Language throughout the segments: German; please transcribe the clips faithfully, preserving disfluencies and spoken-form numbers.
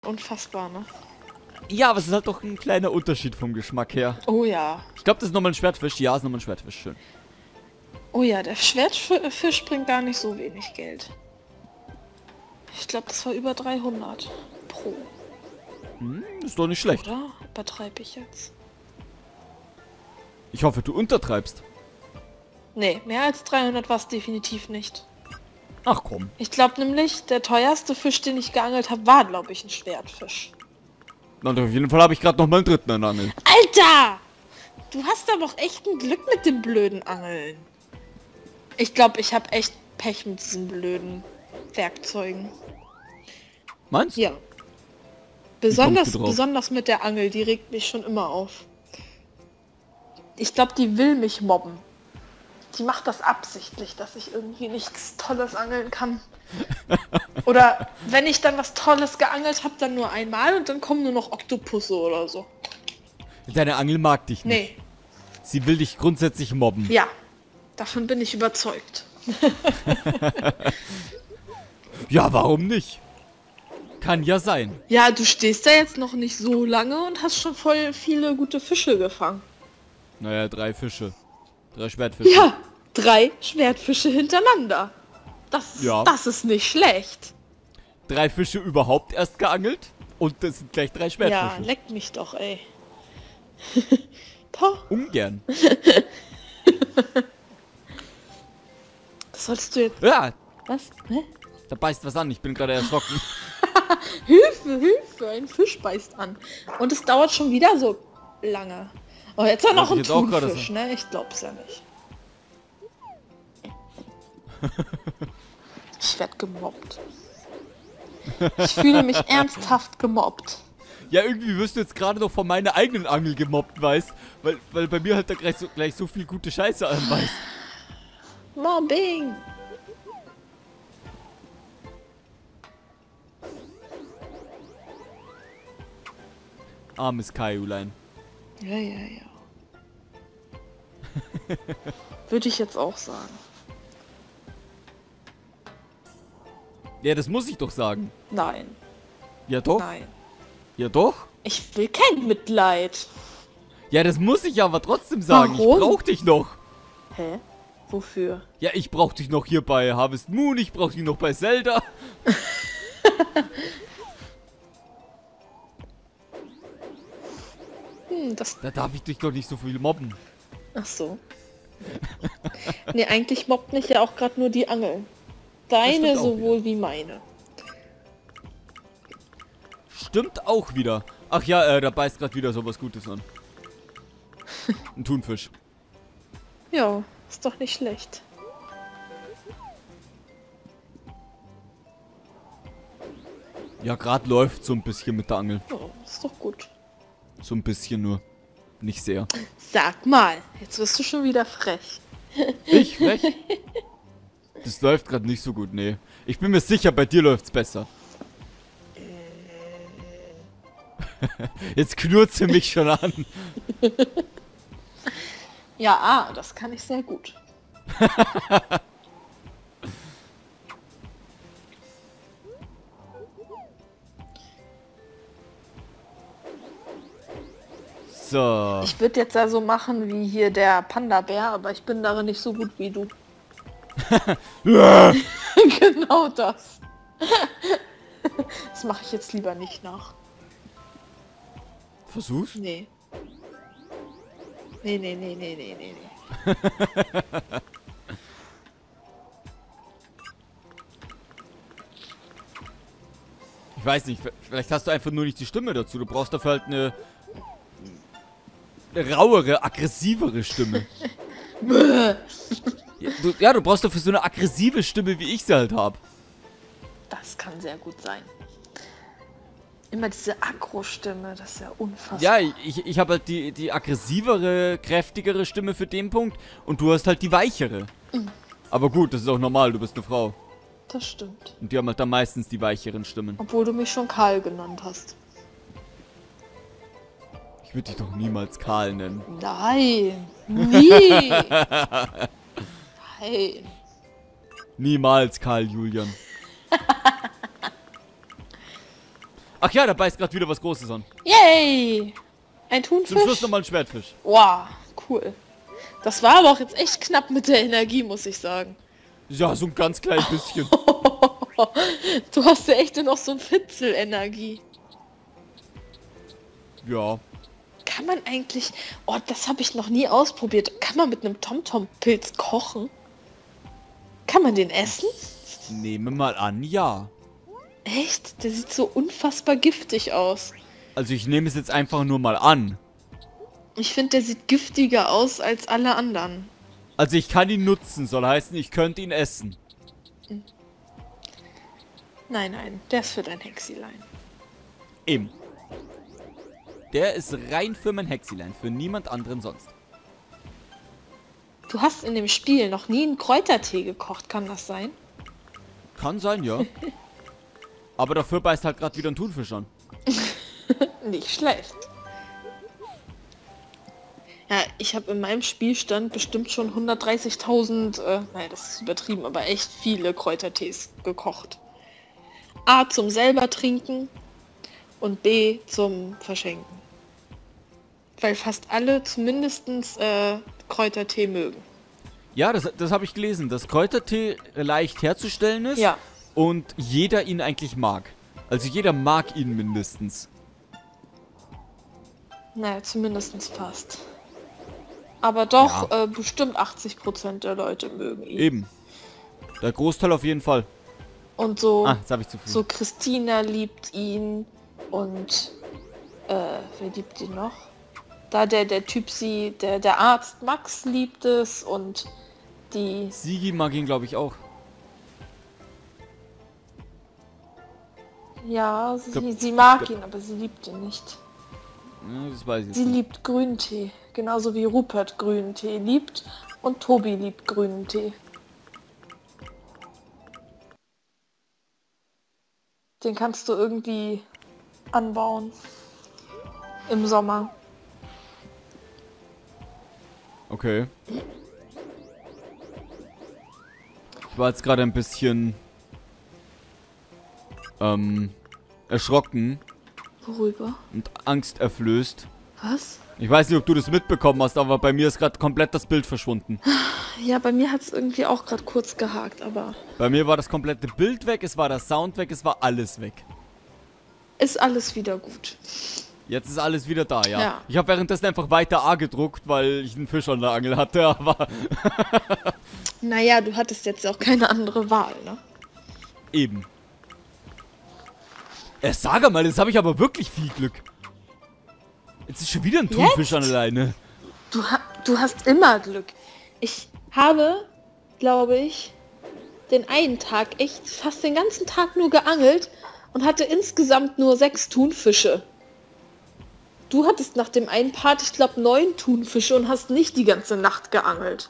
Unfassbar, ne? Ja, aber es ist halt doch ein kleiner Unterschied vom Geschmack her. Oh ja. Ich glaube, das ist nochmal ein Schwertfisch. Ja, ist nochmal ein Schwertfisch. Schön. Oh ja, der Schwertfisch bringt gar nicht so wenig Geld. Ich glaube, das war über dreihundert pro. Hm, ist doch nicht schlecht. Oder? Übertreibe ich jetzt? Ich hoffe, du untertreibst. Nee, mehr als dreihundert war es definitiv nicht. Ach komm. Ich glaube nämlich, der teuerste Fisch, den ich geangelt habe, war, glaube ich, ein Schwertfisch. Und auf jeden Fall habe ich gerade noch mal einen dritten an der Angel. Alter! Du hast aber auch echt ein Glück mit dem blöden Angeln. Ich glaube, ich habe echt Pech mit diesen blöden Werkzeugen. Meinst du? Ja. Besonders, du drauf? besonders mit der Angel, die regt mich schon immer auf. Ich glaube, die will mich mobben. Die macht das absichtlich, dass ich irgendwie nichts Tolles angeln kann. Oder wenn ich dann was Tolles geangelt habe, dann nur einmal und dann kommen nur noch Oktopusse oder so. Deine Angel mag dich nicht. Nee, Sie will dich grundsätzlich mobben. ja, davon bin ich überzeugt. Ja, warum nicht? Kann ja sein. Ja, du stehst da jetzt noch nicht so lange und hast schon voll viele gute Fische gefangen. Naja, drei Fische. Drei Schwertfische. Ja, drei Schwertfische hintereinander. Das, Ja. das ist nicht schlecht. Drei Fische überhaupt erst geangelt. Und das sind gleich drei Ja, Schwertfische. leck mich doch, ey. Poh, Ungern. das sollst du jetzt... Ja, Was? Hä? da beißt was an. Ich bin gerade erschrocken. Hilfe, Hilfe, ein Fisch beißt an. Und es dauert schon wieder so lange. Oh, jetzt war noch Wollte ein ich jetzt auch gerade Thunfisch, ne? Ich glaub's ja nicht. Ich werd gemobbt. Ich fühle mich ernsthaft gemobbt. Ja, irgendwie wirst du jetzt gerade noch von meiner eigenen Angel gemobbt, weißt? Weil, weil bei mir halt da gleich so, gleich so viel gute Scheiße anbeißt. Mobbing. Armes Kaiulein. Ja, ja, ja. Würde ich jetzt auch sagen. Ja, das muss ich doch sagen. Nein, Ja doch? nein. Ja doch? Ich will kein Mitleid. Ja, das muss ich aber trotzdem sagen. Warum? Ich brauch dich noch. Hä? Wofür? Ja, ich brauch dich noch hier bei Harvest Moon. Ich brauch dich noch bei Zelda. Hm, das... Da darf ich dich doch nicht so viel mobben. Ach so. Nee, eigentlich mobbt mich ja auch gerade nur die Angel. Deine stimmt auch sowohl wie meine. Stimmt auch wieder. Ach ja, äh, da beißt gerade wieder sowas Gutes an. Ein Thunfisch. Ja, ist doch nicht schlecht. Ja, gerade läuft so ein bisschen mit der Angel. Oh, ist doch gut. So ein bisschen nur. Nicht sehr. Sag mal, jetzt wirst du schon wieder frech. Ich? Frech? Das läuft gerade nicht so gut, nee. Ich bin mir sicher, bei dir läuft's besser. Jetzt knurrt sie mich schon an. Ja, ah, das kann ich sehr gut. So. Ich würde jetzt ja so machen wie hier der Panda-Bär, aber ich bin darin nicht so gut wie du. Genau das. Das mache ich jetzt lieber nicht nach. Versuch's? Nee. Nee, nee, nee, nee, nee, nee, nee. Ich weiß nicht, vielleicht hast du einfach nur nicht die Stimme dazu. Du brauchst dafür halt eine, eine rauere, aggressivere Stimme. ja, du, ja, du brauchst dafür so eine aggressive Stimme, wie ich sie halt habe. Das kann sehr gut sein. Immer diese Agro-Stimme, das ist ja unfassbar. Ja, ich, ich habe halt die, die aggressivere, kräftigere Stimme für den Punkt und du hast halt die weichere. Mhm. Aber gut, das ist auch normal, du bist eine Frau. Das stimmt. Und die haben halt dann meistens die weicheren Stimmen. Obwohl du mich schon Karl genannt hast. Ich würde dich doch niemals Karl nennen. Nein, nie. Nein. Niemals Karl Julian. Ach ja, da beißt gerade wieder was Großes an. Yay! Ein Thunfisch? Zum Schluss nochmal ein Schwertfisch. Wow, cool. Das war aber auch jetzt echt knapp mit der Energie, muss ich sagen. Ja, so ein ganz klein bisschen. Du hast ja echt nur noch so ein Fitzel Energie. Ja. Kann man eigentlich... Oh, das habe ich noch nie ausprobiert. Kann man mit einem Tom-Tom-Pilz kochen? Kann man den essen? Nehme mal an, ja. Echt? Der sieht so unfassbar giftig aus. Also ich nehme es jetzt einfach nur mal an. Ich finde, der sieht giftiger aus als alle anderen. Also ich kann ihn nutzen, soll heißen, ich könnte ihn essen. Nein, nein, der ist für dein Hexilein. Eben. Der ist rein für mein Hexilein, für niemand anderen sonst. Du hast in dem Spiel noch nie einen Kräutertee gekocht, kann das sein? Kann sein, ja. Aber dafür beißt halt gerade wieder ein Thunfisch an. Nicht schlecht. Ja, ich habe in meinem Spielstand bestimmt schon hundertdreißigtausend, äh, nein, das ist übertrieben, aber echt viele Kräutertees gekocht. A zum selber trinken und B zum Verschenken. Weil fast alle zumindest äh, Kräutertee mögen. Ja, das, das habe ich gelesen, dass Kräutertee leicht herzustellen ist. Ja. Und jeder ihn eigentlich mag. Also jeder mag ihn mindestens. Naja, zumindest fast. Aber doch, Ja. äh, bestimmt achtzig Prozent der Leute mögen ihn. Eben. Der Großteil auf jeden Fall. Und so, Ah, jetzt habe ich zu viel. so Christina liebt ihn und äh, wer liebt ihn noch? Da der, der Typ sie, der, der Arzt Max liebt es und die... Sigi mag ihn, glaube ich, auch. Ja, sie, glaub- sie mag glaub- ihn, aber sie liebt ihn nicht. Ja, das weiß ich jetzt Sie nicht. liebt Grüntee, genauso wie Rupert Grüntee liebt und Tobi liebt grünen Tee. Den kannst du irgendwie anbauen im Sommer. Okay. Ich war jetzt gerade ein bisschen ähm, erschrocken Worüber? und angsterflößt. Was? Ich weiß nicht, ob du das mitbekommen hast, aber bei mir ist gerade komplett das Bild verschwunden. Ja, bei mir hat es irgendwie auch gerade kurz gehakt, aber Bei mir war das komplette Bild weg, es war der Sound weg, es war alles weg. ist alles wieder gut. Jetzt ist alles wieder da, ja. Ja. Ich habe währenddessen einfach weiter A gedruckt, weil ich einen Fisch an der Angel hatte, aber Naja, du hattest jetzt auch keine andere Wahl, ne? eben. Äh, sag mal, jetzt habe ich aber wirklich viel Glück. Jetzt ist schon wieder ein Thunfisch an der Leine. Du, ha du hast immer Glück. Ich habe, glaube ich, den einen Tag echt fast den ganzen Tag nur geangelt und hatte insgesamt nur sechs Thunfische. Du hattest nach dem einen Part, ich glaube, neun Thunfische und hast nicht die ganze Nacht geangelt.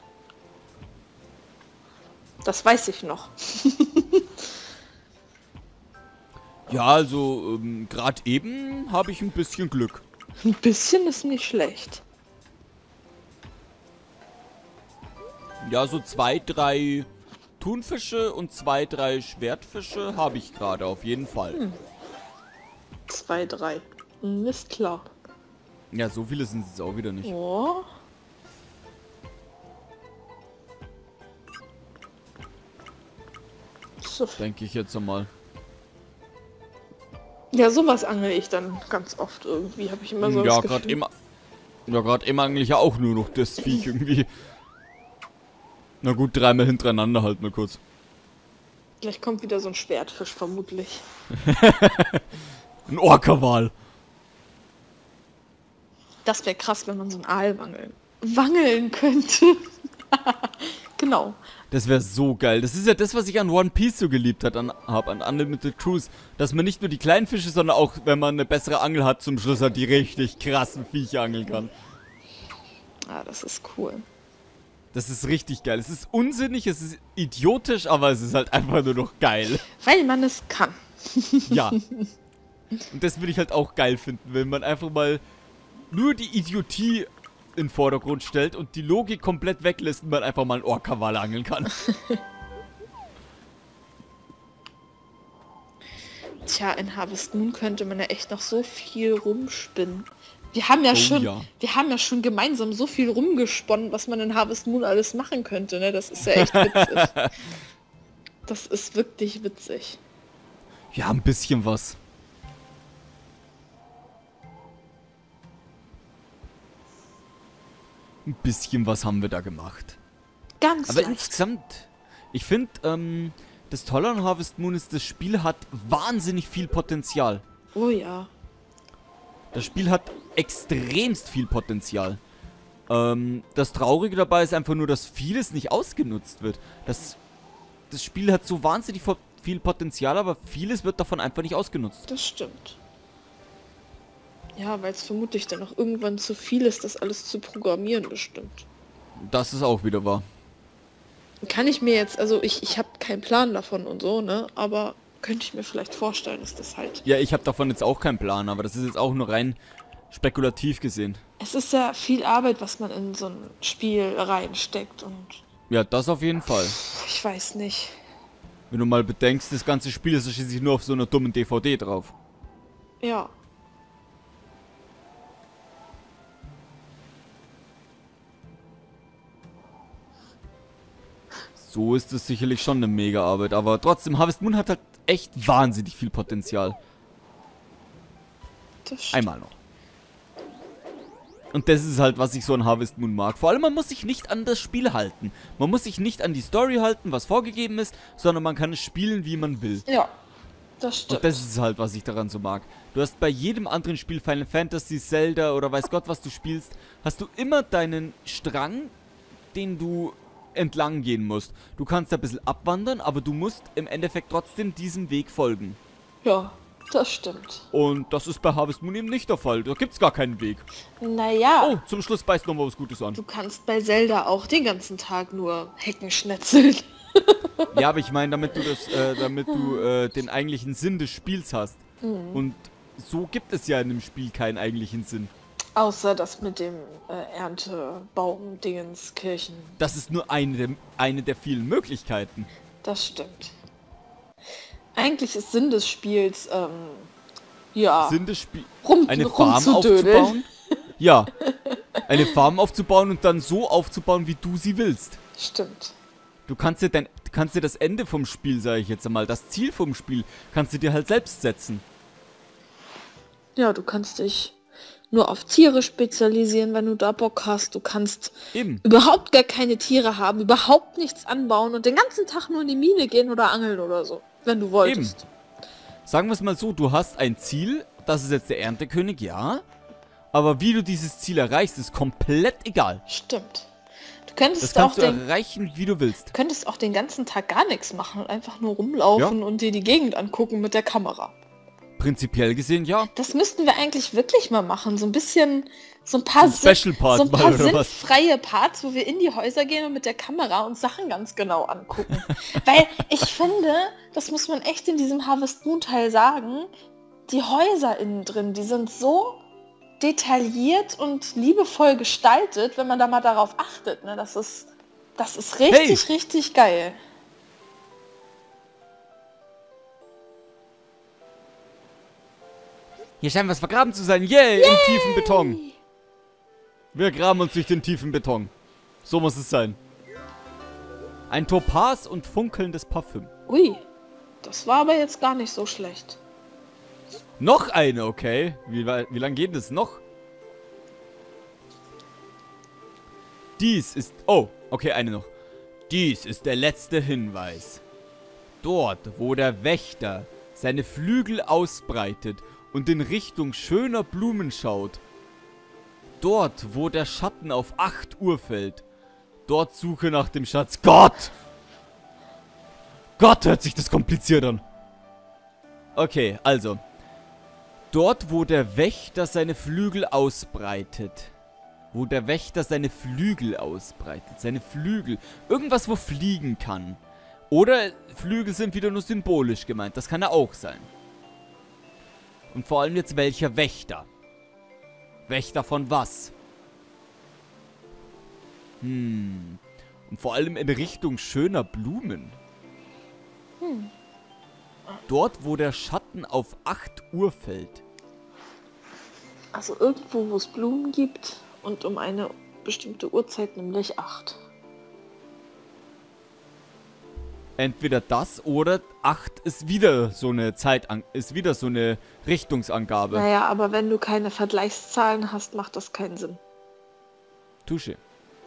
Das weiß ich noch. Ja, also, ähm, gerade eben habe ich ein bisschen Glück. Ein bisschen ist nicht schlecht. Ja, so zwei, drei Thunfische und zwei, drei Schwertfische habe ich gerade auf jeden Fall. Hm. Zwei, drei. Hm, ist klar. Ja, so viele sind es auch wieder nicht. Oh. So. Denke ich jetzt einmal. Ja, sowas angel ich dann ganz oft irgendwie, habe ich immer so Ja, das gerade Gefühl. immer. Ja, gerade immer eigentlich ja auch nur noch das Viech irgendwie. Na gut, dreimal hintereinander halt mal kurz. Gleich kommt wieder so ein Schwertfisch, vermutlich. Ein Orca-Wal. Das wäre krass, wenn man so einen Aal wangeln, wangeln könnte. Genau. Das wäre so geil. Das ist ja das, was ich an One Piece so geliebt hat, an, hab, an Unlimited Cruise. Dass man nicht nur die kleinen Fische, sondern auch, wenn man eine bessere Angel hat, zum Schluss halt die richtig krassen Viecher angeln kann. Ah, das ist cool. Das ist richtig geil. Es ist unsinnig, es ist idiotisch, aber es ist halt einfach nur noch geil. Weil man es kann. Ja. Und das würde ich halt auch geil finden, wenn man einfach mal nur die Idiotie in den Vordergrund stellt und die Logik komplett weglässt und man einfach mal einen Orca-Wal angeln kann. Tja, in Harvest Moon könnte man ja echt noch so viel rumspinnen. Wir haben ja Oh schon, ja. wir haben ja schon gemeinsam so viel rumgesponnen, was man in Harvest Moon alles machen könnte, ne? Das ist ja echt witzig. Das ist wirklich witzig. Ja, ein bisschen was. Ein bisschen was haben wir da gemacht. Ganz Aber leicht. insgesamt, ich finde, ähm, das Tolle an Harvest Moon ist, das Spiel hat wahnsinnig viel Potenzial. Oh ja. Das Spiel hat extremst viel Potenzial. Ähm, das Traurige dabei ist einfach nur, dass vieles nicht ausgenutzt wird. Das, das Spiel hat so wahnsinnig vo- viel Potenzial, aber vieles wird davon einfach nicht ausgenutzt. Das stimmt. Ja, weil es vermutlich dann auch irgendwann zu viel ist, das alles zu programmieren, bestimmt. Das ist auch wieder wahr. Kann ich mir jetzt, also ich, ich habe keinen Plan davon und so, ne? Aber könnte ich mir vielleicht vorstellen, dass das halt... Ja, ich habe davon jetzt auch keinen Plan, aber das ist jetzt auch nur rein spekulativ gesehen. Es ist ja viel Arbeit, was man in so ein Spiel reinsteckt und Ja, das auf jeden Fall. ich weiß nicht. Wenn du mal bedenkst, das ganze Spiel ist schließlich nur auf so einer dummen D V D drauf. Ja. So ist es sicherlich schon eine Mega-Arbeit, aber trotzdem, Harvest Moon hat halt echt wahnsinnig viel Potenzial. Das stimmt. Einmal noch. Und das ist halt, was ich so an Harvest Moon mag. Vor allem, man muss sich nicht an das Spiel halten. Man muss sich nicht an die Story halten, was vorgegeben ist, sondern man kann es spielen, wie man will. Ja, das stimmt. Und das ist halt, was ich daran so mag. Du hast bei jedem anderen Spiel, Final Fantasy, Zelda oder weiß Gott, was du spielst, hast du immer deinen Strang, den du entlang gehen musst. Du kannst ein bisschen abwandern, aber du musst im Endeffekt trotzdem diesem Weg folgen. Ja, das stimmt. Und das ist bei Harvest Moon eben nicht der Fall. Da gibt's gar keinen Weg. Naja, Oh, zum Schluss beißt nochmal was Gutes an. du kannst bei Zelda auch den ganzen Tag nur Hecken schnetzeln. Ja, aber ich meine, damit du das, äh, damit du äh, den eigentlichen Sinn des Spiels hast. Mhm. Und so gibt es ja in dem Spiel keinen eigentlichen Sinn. Außer das mit dem äh, Erntebaum-Dingens Kirchen. Das ist nur eine der, eine der vielen Möglichkeiten. Das stimmt. Eigentlich ist Sinn des Spiels, ähm, ja, Sinn des Spiels, rum, eine Farm rumzudödeln. aufzubauen. Ja, eine Farm aufzubauen und dann so aufzubauen, wie du sie willst. Stimmt. Du kannst dir, dein, du kannst dir das Ende vom Spiel, sage ich jetzt einmal, das Ziel vom Spiel, kannst du dir halt selbst setzen. Ja, du kannst dich nur auf Tiere spezialisieren, wenn du da Bock hast. Du kannst Eben. überhaupt gar keine Tiere haben, überhaupt nichts anbauen und den ganzen Tag nur in die Mine gehen oder angeln oder so, wenn du wolltest. Sagen wir es mal so, du hast ein Ziel, das ist jetzt der Erntekönig, ja. Aber wie du dieses Ziel erreichst, ist komplett egal. Stimmt. Du könntest Das auch kannst du den, erreichen, wie du willst. könntest auch den ganzen Tag gar nichts machen und einfach nur rumlaufen und dir die Gegend angucken mit der Kamera. Prinzipiell gesehen, ja. Das müssten wir eigentlich wirklich mal machen. So ein bisschen, so ein paar, So ein Special Part so ein mal, paar oder was? sinnfreie Parts, wo wir in die Häuser gehen und mit der Kamera uns Sachen ganz genau angucken. Weil ich finde, das muss man echt in diesem Harvest Moon Teil sagen, die Häuser innen drin, die sind so detailliert und liebevoll gestaltet, wenn man da mal darauf achtet. Ne? Das ist, das ist richtig, Hey! richtig geil. Hier scheint was vergraben zu sein. Yay! Im tiefen Beton. Wir graben uns durch den tiefen Beton. So muss es sein. Ein Topaz und funkelndes Parfüm. Ui, das war aber jetzt gar nicht so schlecht. Noch eine, okay. Wie, wa- wie lange geht es noch? Dies ist... Oh, okay, eine noch. Dies ist der letzte Hinweis. Dort, wo der Wächter seine Flügel ausbreitet und in Richtung schöner Blumen schaut. Dort, wo der Schatten auf acht Uhr fällt. Dort suche nach dem Schatz. Gott! Gott, hört sich das kompliziert an. Okay, also. Dort, wo der Wächter seine Flügel ausbreitet. Wo der Wächter seine Flügel ausbreitet. Seine Flügel. Irgendwas, wo fliegen kann. Oder Flügel sind wieder nur symbolisch gemeint. Das kann ja auch sein. Und vor allem jetzt welcher Wächter? Wächter von was? Hm. Und vor allem in Richtung schöner Blumen. Hm. Dort, wo der Schatten auf acht Uhr fällt. Also irgendwo, wo es Blumen gibt und um eine bestimmte Uhrzeit, nämlich acht. Entweder das oder acht ist wieder so eine Zeit, ist wieder so eine Richtungsangabe. Naja, aber wenn du keine Vergleichszahlen hast, macht das keinen Sinn. Touche.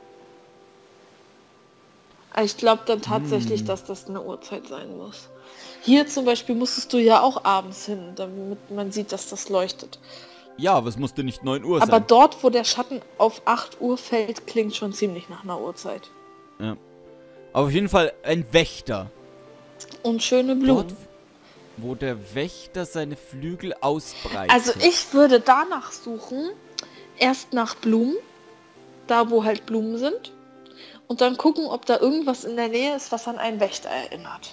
Ich glaube dann tatsächlich, hm. dass das eine Uhrzeit sein muss. Hier zum Beispiel musstest du ja auch abends hin, damit man sieht, dass das leuchtet. Ja, aber es musste nicht neun Uhr sein. Aber dort, wo der Schatten auf acht Uhr fällt, klingt schon ziemlich nach einer Uhrzeit. Ja. Aber auf jeden Fall ein Wächter. Und schöne Blumen. Dort, wo der Wächter seine Flügel ausbreitet. Also ich würde danach suchen, erst nach Blumen, da wo halt Blumen sind. Und dann gucken, ob da irgendwas in der Nähe ist, was an einen Wächter erinnert.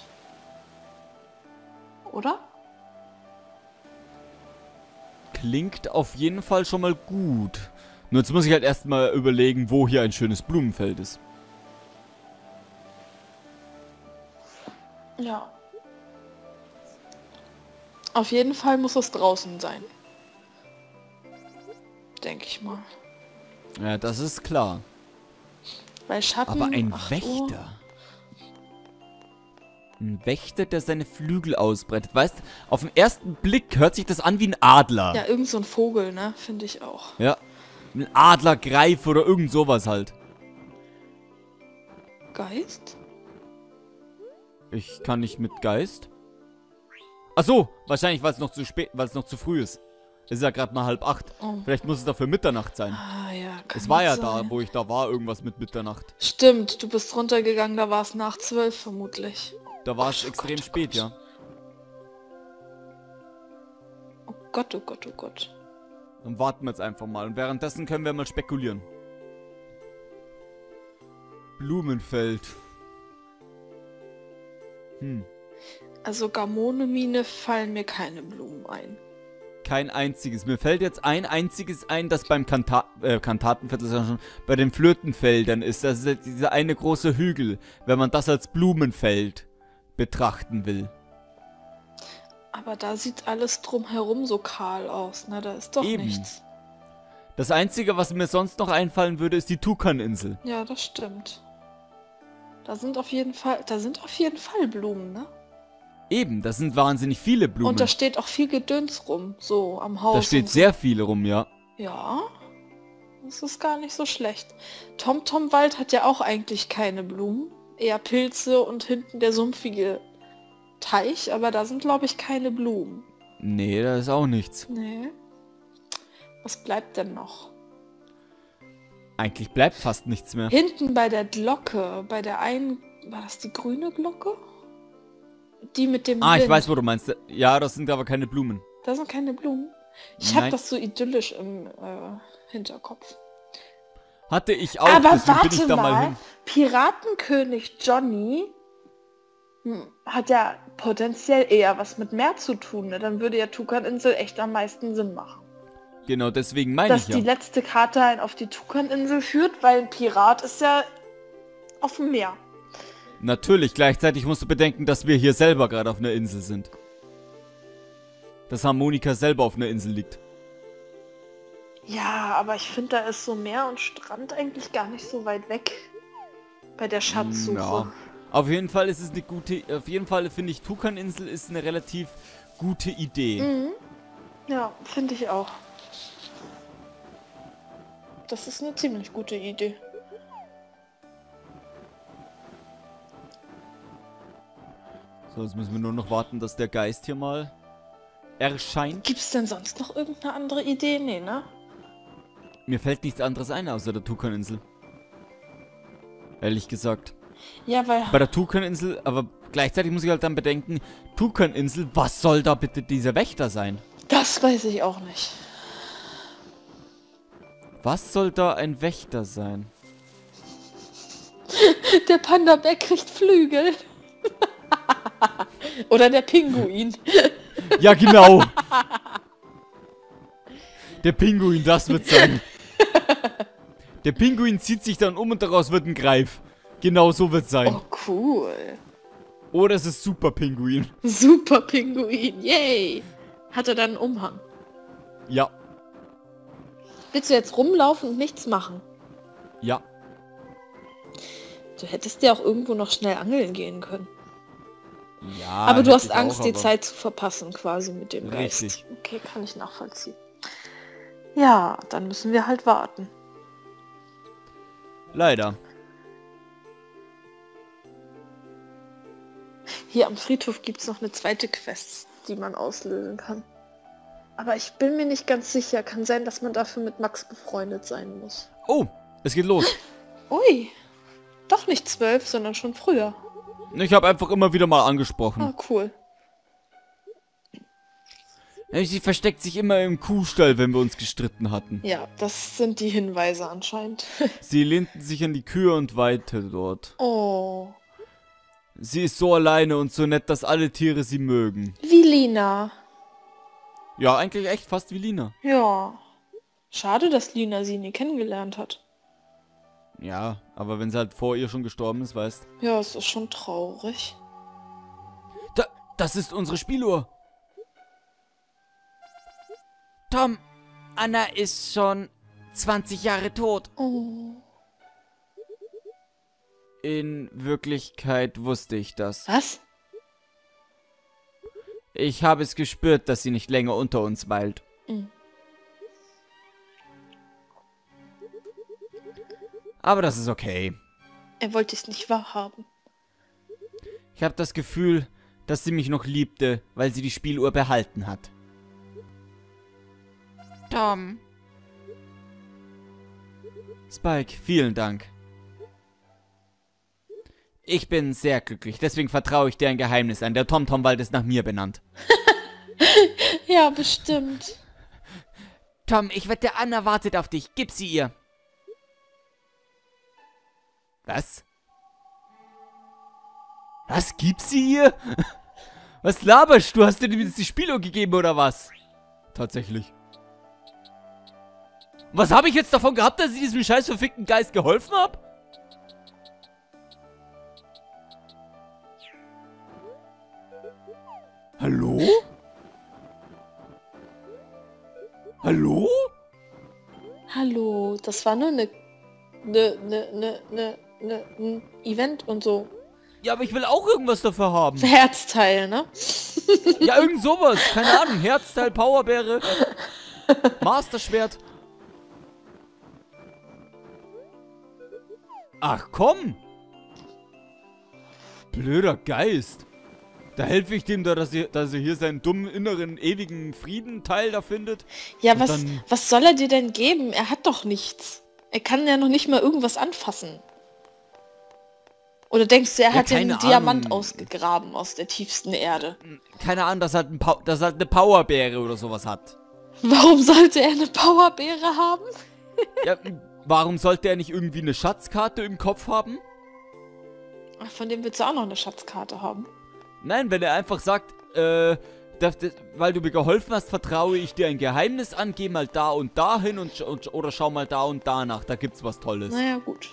Oder? Klingt auf jeden Fall schon mal gut. Nur jetzt muss ich halt erstmal überlegen, wo hier ein schönes Blumenfeld ist. Ja. Auf jeden Fall muss es draußen sein. Denke ich mal. Ja, das ist klar. Bei Schatten. Aber ein acht Wächter. Uhr. Ein Wächter, der seine Flügel ausbreitet. Weißt, auf den ersten Blick hört sich das an wie ein Adler. Ja, irgend so ein Vogel, ne? Finde ich auch. Ja. Ein Adler, Greif oder irgend sowas halt. Geist? Ich kann nicht mit Geist. Ach so, wahrscheinlich, weil es noch zu spät, weil es noch zu früh ist. Es ist ja gerade mal halb acht. Oh. Vielleicht muss es dafür Mitternacht sein. Ah ja, kann Es war ja sein. da, wo ich da war, irgendwas mit Mitternacht. Stimmt, du bist runtergegangen, da war es nach zwölf vermutlich. Da war es Oh extrem Gott, oh spät, Gott. ja. Oh Gott, oh Gott, oh Gott. Dann warten wir jetzt einfach mal. Und währenddessen können wir mal spekulieren. Blumenfeld. Hm. Also Gamonemine fallen mir keine Blumen ein. Kein einziges. Mir fällt jetzt ein einziges ein, das beim Kanta äh, Kantatenviertel, das schon bei den Flötenfeldern ist. Das ist dieser eine große Hügel, wenn man das als Blumenfeld betrachten will. Aber da sieht alles drumherum so kahl aus, ne? Da ist doch Eben. nichts. Das Einzige, was mir sonst noch einfallen würde, ist die Tukaninsel. Ja, das stimmt. Da sind auf jeden Fall, da sind auf jeden Fall Blumen, ne? Eben, das sind wahnsinnig viele Blumen. Und da steht auch viel Gedöns rum, so am Haus. Da steht und so. sehr viel rum, ja. Ja, das ist gar nicht so schlecht. Tomtomwald hat ja auch eigentlich keine Blumen. Eher Pilze und hinten der sumpfige Teich, aber da sind, glaube ich, keine Blumen. Nee, da ist auch nichts. Nee. Was bleibt denn noch? Eigentlich bleibt fast nichts mehr. Hinten bei der Glocke, bei der einen, war das die grüne Glocke? Die mit dem Ah, ich Wind. weiß, wo du meinst. Ja, das sind aber keine Blumen. Da sind keine Blumen. Ich habe Nein. das so idyllisch im äh, Hinterkopf. Hatte ich auch, Aber deswegen bin ich warte da mal, mal hin. Piratenkönig Johnny hm, hat ja potenziell eher was mit Meer zu tun. Ne? Dann würde ja Tukaninsel echt am meisten Sinn machen. Genau, deswegen meine Dass ich die ja. letzte Karte einen auf die Tukaninsel führt, weil ein Pirat ist ja auf dem Meer. Natürlich, gleichzeitig musst du bedenken, dass wir hier selber gerade auf einer Insel sind. Dass Harmonika selber auf einer Insel liegt. Ja, aber ich finde, da ist so Meer und Strand eigentlich gar nicht so weit weg. Bei der Schatzsuche. Ja. Auf jeden Fall ist es eine gute... Auf jeden Fall finde ich, Tukaninsel ist eine relativ gute Idee. Mhm. Ja, finde ich auch. Das ist eine ziemlich gute Idee. So, jetzt müssen wir nur noch warten, dass der Geist hier mal erscheint. Gibt es denn sonst noch irgendeine andere Idee? Nee, ne? Mir fällt nichts anderes ein, außer der Tukaninsel. Ehrlich gesagt. Ja, weil... Bei der Tukaninsel, aber gleichzeitig muss ich halt dann bedenken, Tukaninsel, was soll da bitte dieser Wächter sein? Das weiß ich auch nicht. Was soll da ein Wächter sein? Der Panda-Bär kriegt Flügel. Oder der Pinguin. Ja, genau. Der Pinguin, das wird sein. Der Pinguin zieht sich dann um und daraus wird ein Greif. Genau so wird sein. Oh, cool. Oder es ist Super Pinguin. Super Pinguin, yay! Hat er dann einen Umhang? Ja. Willst du jetzt rumlaufen und nichts machen? Ja. Du hättest ja auch irgendwo noch schnell angeln gehen können. Ja. Aber du hätte hast ich Angst, auch, die aber- Zeit zu verpassen, quasi mit dem Geist. Richtig. Okay, kann ich nachvollziehen. Ja, dann müssen wir halt warten. Leider. Hier am Friedhof gibt es noch eine zweite Quest, die man auslösen kann. Aber ich bin mir nicht ganz sicher. Kann sein, dass man dafür mit Max befreundet sein muss. Oh, es geht los. Ui, doch nicht zwölf, sondern schon früher. Ich habe einfach immer wieder mal angesprochen. Ah, cool. Sie versteckt sich immer im Kuhstall, wenn wir uns gestritten hatten. Ja, das sind die Hinweise anscheinend. Sie lehnten sich an die Kühe und weinte dort. Oh, Sie ist so alleine und so nett, dass alle Tiere sie mögen. wie Lina. Ja, eigentlich echt fast wie Lina. Ja. Schade, dass Lina sie nie kennengelernt hat. Ja, aber wenn sie halt vor ihr schon gestorben ist, weißt. Ja, es ist schon traurig. Da, das ist unsere Spieluhr. Tom, Anna ist schon zwanzig Jahre tot. Oh. In Wirklichkeit wusste ich das. Was? Ich habe es gespürt, dass sie nicht länger unter uns weilt. Mhm. Aber das ist okay. Er wollte es nicht wahrhaben. Ich habe das Gefühl, dass sie mich noch liebte, weil sie die Spieluhr behalten hat. Tom. Spike, vielen Dank. Ich bin sehr glücklich, deswegen vertraue ich dir ein Geheimnis an. Der Tom-Tom-Wald ist nach mir benannt. Ja, bestimmt. Tom, ich wette, Anna wartet auf dich. Gib sie ihr. Was? Was? Gib sie ihr? Was laberst du? Hast du dir jetzt die Spieluhr gegeben oder was? Tatsächlich. Was habe ich jetzt davon gehabt, dass ich diesem scheiß verfickten Geist geholfen habe? Hallo? Hallo? Hallo, das war nur eine... Ne, ne, ne, ne, ne, ein Event und so. Ja, aber ich will auch irgendwas dafür haben. Herzteil, ne? Ja, irgend sowas. Keine Ahnung. Herzteil, Powerbeere, Masterschwert. Ach komm. Blöder Geist. Da helfe ich dem da, dass er, dass er hier seinen dummen, inneren, ewigen Frieden-Teil da findet. Ja, Und was, dann- was soll er dir denn geben? Er hat doch nichts. Er kann ja noch nicht mal irgendwas anfassen. Oder denkst du, er Ja, hat den keine Diamant Ahnung. ausgegraben aus der tiefsten Erde? Keine Ahnung, dass er, halt ein Pow- dass er halt eine Powerbeere oder sowas hat. Warum sollte er eine Powerbeere haben? Ja, warum sollte er nicht irgendwie eine Schatzkarte im Kopf haben? Ach, von dem willst du auch noch eine Schatzkarte haben. Nein, wenn er einfach sagt, äh, das, das, weil du mir geholfen hast, vertraue ich dir ein Geheimnis an, geh mal da und da hin und, und oder schau mal da und da nach, da gibt's was Tolles. Naja, gut.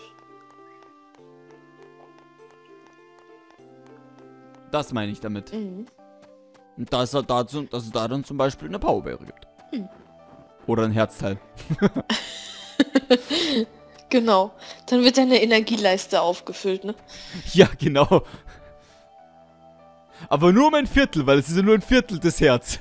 Das meine ich damit. Mhm. Und dass, er dazu, dass es da dann zum Beispiel eine Powerbeere gibt. Mhm. Oder ein Herzteil. Genau. Dann wird deine Energieleiste aufgefüllt, ne? Ja, genau. Aber nur um ein Viertel, weil es ist ja nur ein Viertel des Herz.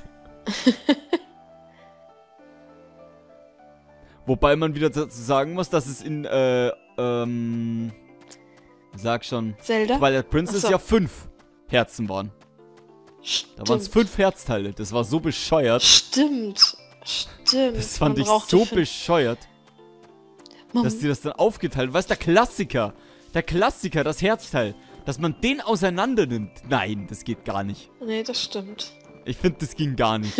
Wobei man wieder dazu sagen muss, dass es in, äh, ähm, sag schon, Zelda? Twilight Princess Ach so. ja fünf Herzen waren. Da waren es Stimmt. fünf Herzteile. Das war so bescheuert. Stimmt. Stimmt. Das fand Man ich brauchte so fünf- bescheuert, Man- dass die das dann aufgeteilt haben. Weißt du, der Klassiker. Der Klassiker, das Herzteil. Dass man den auseinander nimmt. Nein, das geht gar nicht. Nee, das stimmt. Ich finde, das ging gar nicht.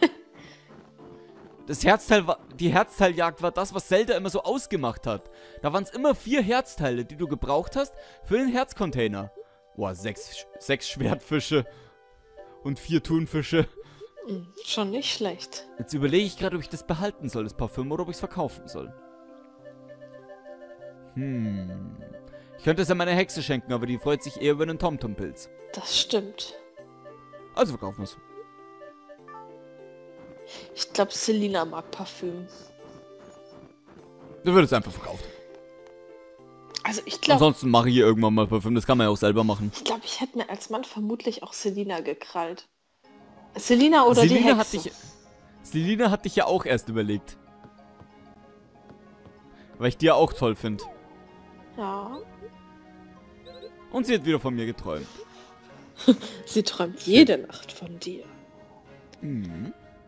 Das Herzteil war, die Herzteiljagd war das, was Zelda immer so ausgemacht hat. Da waren es immer vier Herzteile, die du gebraucht hast für den Herzcontainer. Boah, sechs, sechs Schwertfische und vier Thunfische. Hm, schon nicht schlecht. Jetzt überlege ich gerade, ob ich das behalten soll, das Parfüm, oder ob ich es verkaufen soll. Hm. Ich könnte es ja meiner Hexe schenken, aber die freut sich eher über einen Tomtom-Pilz. Das stimmt. Also verkaufen wir es. Ich glaube, Selina mag Parfüm. Dann wird es einfach verkauft. Also ich glaube... Ansonsten mache ich hier irgendwann mal Parfüm. Das kann man ja auch selber machen. Ich glaube, ich hätte mir als Mann vermutlich auch Selina gekrallt. Selina oder Selina die Hexe? Hat dich, Selina hat dich ja auch erst überlegt. Weil ich die ja auch toll finde. Ja. Und sie hat wieder von mir geträumt. Sie träumt jede Nacht von dir. Mhm.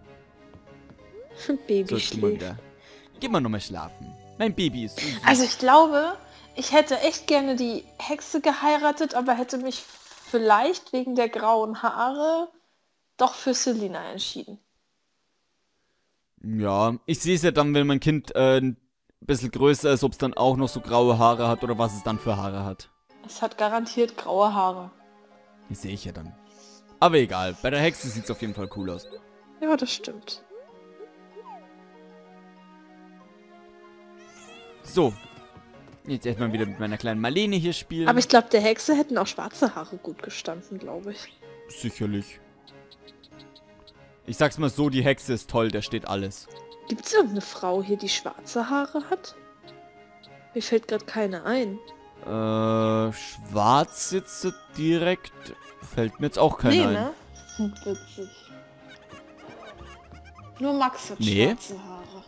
Baby Sollst du mal schläft. wieder. Geh mal nochmal schlafen. Mein Baby ist so süß. Also ich glaube, ich hätte echt gerne die Hexe geheiratet, aber hätte mich vielleicht wegen der grauen Haare doch für Selina entschieden. Ja, ich sehe es ja dann, wenn mein Kind äh, ein bisschen größer ist, ob es dann auch noch so graue Haare hat oder was es dann für Haare hat. Es hat garantiert graue Haare. Die sehe ich ja dann. Aber egal, bei der Hexe sieht es auf jeden Fall cool aus. Ja, das stimmt. So. Jetzt erstmal wieder mit meiner kleinen Marlene hier spielen. Aber ich glaube, der Hexe hätten auch schwarze Haare gut gestanden, glaube ich. Sicherlich. Ich sag's mal so, die Hexe ist toll, da steht alles. Gibt es irgendeine Frau hier, die schwarze Haare hat? Mir fällt gerade keine ein. Äh, schwarz jetzt direkt fällt mir jetzt auch keiner Nee, ein. ne? Hm, witzig. Nur Max hat Nee. schwarze Haare.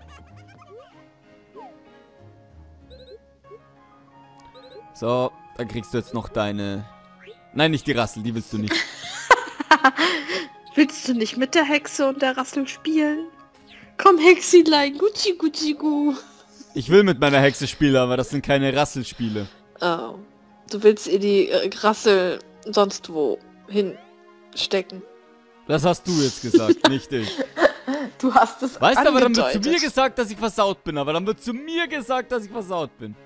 So, dann kriegst du jetzt noch deine... Nein, nicht die Rassel, die willst du nicht. Willst du nicht mit der Hexe und der Rassel spielen? Komm, Hexilein, Gucci, Gucci, Gu. Ich will mit meiner Hexe spielen, aber das sind keine Rasselspiele. Oh. Du willst ihr die äh, Rassel sonst wo hinstecken. Das hast du jetzt gesagt, nicht ich. Du hast es Weißt du, aber dann wird zu angedeutet. mir gesagt, dass ich versaut bin. Aber dann wird zu mir gesagt, dass ich versaut bin.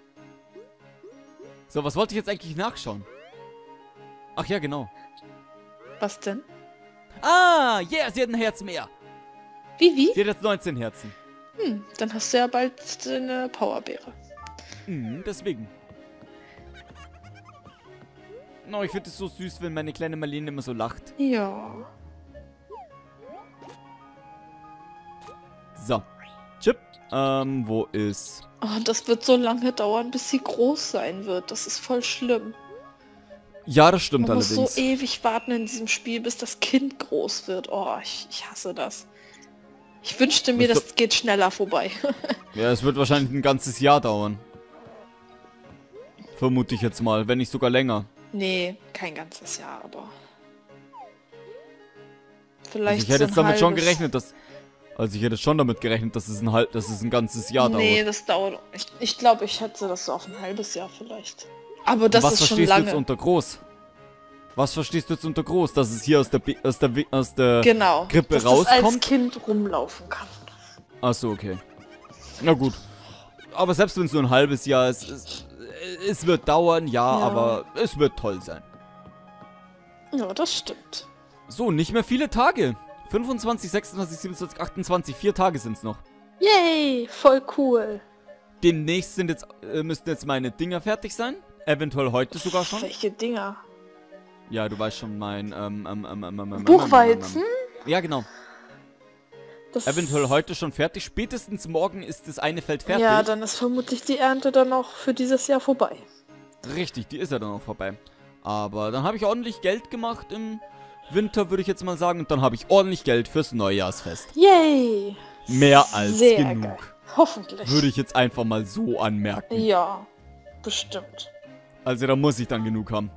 So, was wollte ich jetzt eigentlich nachschauen? Ach ja, genau. Was denn? Ah, yeah, sie hat ein Herz mehr. Wie, wie? Sie hat jetzt neunzehn Herzen. Hm, dann hast du ja bald eine Powerbeere. Mhm, deswegen. No, ich finde es so süß, wenn meine kleine Marlene immer so lacht. Ja. So. Chip. Ähm, wo ist... Oh, das wird so lange dauern, bis sie groß sein wird. Das ist voll schlimm. Ja, das stimmt Man muss allerdings. so ewig warten in diesem Spiel, bis das Kind groß wird. Oh, ich, ich hasse das. Ich wünschte mir, Das das geht schneller vorbei. Ja, es wird wahrscheinlich ein ganzes Jahr dauern. Vermute ich jetzt mal, wenn nicht sogar länger. Nee, kein ganzes Jahr, aber... Also Vielleicht ich hätte so jetzt ein damit schon halbes. gerechnet, dass... Also ich hätte schon damit gerechnet, dass es ein, halb, dass es ein ganzes Jahr Nee, dauert. das dauert... Ich, ich glaube, ich schätze das so auf ein halbes Jahr vielleicht. Aber das Was ist schon verstehst du jetzt lange. unter groß? Was verstehst du jetzt unter groß? Dass es hier aus der, Bi- aus der, Wi- aus der Genau, Krippe dass das als rauskommt? Kind rumlaufen kann. Achso, okay. Na gut. Aber selbst wenn es nur ein halbes Jahr ist, es, es wird dauern, ja, Ja. aber es wird toll sein. Ja, das stimmt. So, nicht mehr viele Tage. fünfundzwanzig, sechsundzwanzig, siebenundzwanzig, achtundzwanzig, vier Tage sind es noch. Yay, voll cool. Demnächst sind jetzt, äh, müssten jetzt meine Dinger fertig sein. Eventuell heute sogar schon. Welche Dinger? Ja, du weißt schon, mein, ähm, ähm, ähm, ähm, ähm, ähm, Buchweizen? ähm, ähm. Ja, genau. Das Eventuell heute schon fertig. Spätestens morgen ist das eine Feld fertig. Ja, dann ist vermutlich die Ernte dann auch für dieses Jahr vorbei. Richtig, die ist ja dann auch vorbei. Aber dann habe ich ordentlich Geld gemacht im Winter, würde ich jetzt mal sagen. Und dann habe ich ordentlich Geld fürs Neujahrsfest. Yay. Mehr als Sehr genug. geil. Hoffentlich. Würde ich jetzt einfach mal so anmerken. Ja, bestimmt. Also da muss ich dann genug haben.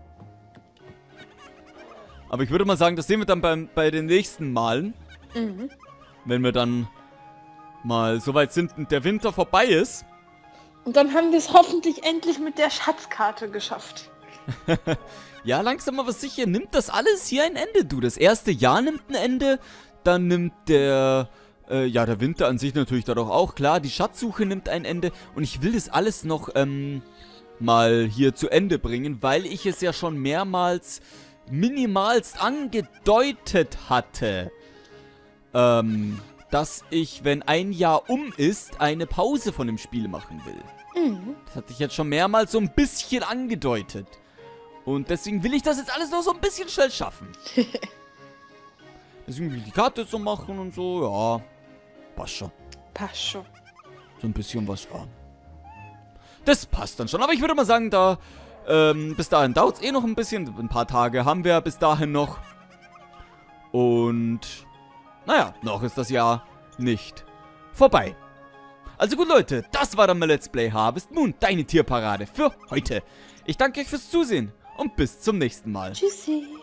Aber ich würde mal sagen, das sehen wir dann beim, bei den nächsten Malen. Mhm. Wenn wir dann mal so weit sind und der Winter vorbei ist. Und dann haben wir es hoffentlich endlich mit der Schatzkarte geschafft. Ja, langsam aber sicher nimmt das alles hier ein Ende, du. Das erste Jahr nimmt ein Ende. Dann nimmt der... Äh, ja, der Winter an sich natürlich dadurch auch. Klar, die Schatzsuche nimmt ein Ende. Und ich will das alles noch ähm, mal hier zu Ende bringen, weil ich es ja schon mehrmals minimalst angedeutet hatte. Ähm, dass ich, wenn ein Jahr um ist, eine Pause von dem Spiel machen will. Mhm. Das hatte ich jetzt schon mehrmals so ein bisschen angedeutet. Und deswegen will ich das jetzt alles noch so ein bisschen schnell schaffen. Deswegen will ich die Karte so machen und so, ja. Passt schon. Passt schon. So ein bisschen was, ja. Das passt dann schon. Aber ich würde mal sagen, da, ähm, bis dahin dauert es eh noch ein bisschen. Ein paar Tage haben wir bis dahin noch. Und, naja, noch ist das Jahr nicht vorbei. Also gut, Leute, das war dann mal Let's Play Harvest Moon, deine Tierparade für heute. Ich danke euch fürs Zusehen und bis zum nächsten Mal. Tschüssi.